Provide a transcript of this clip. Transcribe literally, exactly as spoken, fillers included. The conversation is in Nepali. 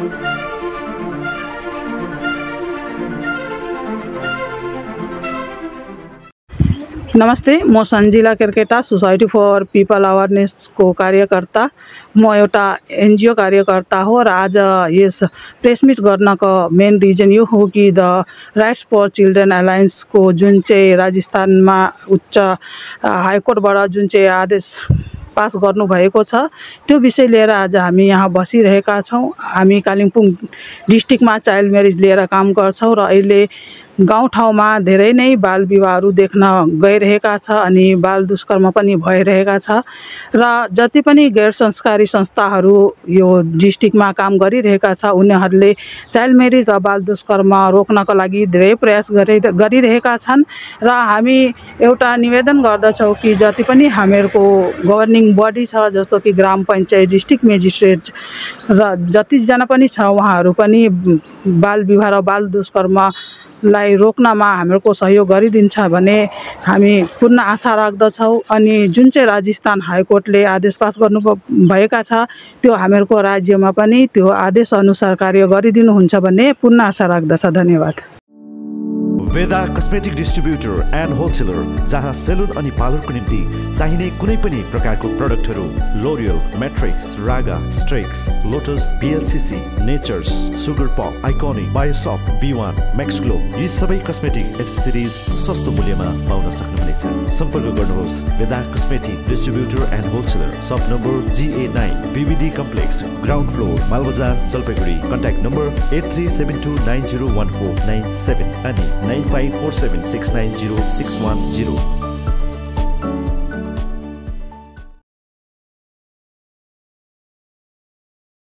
नमस्ते, म Sanjila Kerketta, society for people अवेरनेसको कार्यकर्ता। म एउटा एनजिओ कार्यकर्ता हो र आज यस प्रेस मिट गर्नको मेन रिजन यो हो कि द राइट्स फर चिल्ड्रेन एलायन्सको जुन चाहिँ राजस्थानमा उच्च हाइकोर्टबाट जुन चाहिँ आदेश पास गर्नुभएको छ त्यो विषय लिएर आज हामी यहाँ बसिरहेका छौँ। हामी कालिम्पोङ डिस्ट्रिक्टमा चाइल्ड म्यारेज लिएर काम गर्छौँ र अहिले गाउँठाउँमा धेरै नै बाल विवाहहरू देख्न गइरहेका छ अनि बाल दुष्कर्म पनि भइरहेका छ र जति पनि गैर संस्कारी संस्थाहरू यो डिस्ट्रिक्टमा काम गरिरहेका छ उनीहरूले चाइल्ड म्यारेज र बाल दुष्कर्म रोक्नको लागि धेरै प्रयास गरि गरिरहेका छन् र हामी एउटा निवेदन गर्दछौँ कि जति पनि हामीहरूको गभर्निङ बडी छ जस्तो कि ग्राम पञ्चायत, डिस्ट्रिक्ट मेजिस्ट्रेट र जतिजना पनि छ उहाँहरू पनि बाल विवाह र बाल दुष्कर्म लाई रोक्नमा हामीहरूको सहयोग गरिदिन्छ भने हामी पूर्ण आशा राख्दछौँ। अनि जुन चाहिँ राजस्थान हाइकोर्टले आदेश पास गर्नु भएका छ त्यो हामीहरूको राज्यमा पनि त्यो आदेश अनुसार कार्य गरिदिनुहुन्छ भन्ने पूर्ण आशा राख्दछ। धन्यवाद। Veda cosmetic distributor and wholesaler, जहाँ सेलुन अनि पार्लरको निम्ति चाहिने कुनै पनि प्रकारको प्रोडक्टहरू L'Oreal, Matrix, Raga, Streax, Lotus, BLCC, Nature's, Sugar Pop, Iconic, बायोसॉप, बी वन, मैक्स ग्लो यी सबै कस्मेटिक एसेसरिज सस्तो मूल्यमा पाउन सक्नुहुनेछ। सम्पर्क गर्नुहोस् Veda cosmetic distributor and wholesaler, shop number G A nine, BBD complex, ground floor, Malbazar, Jalpaiguri. Contact number eight three seven two nine zero one four nine seven अनि nine five four seven six nine zero six one zero.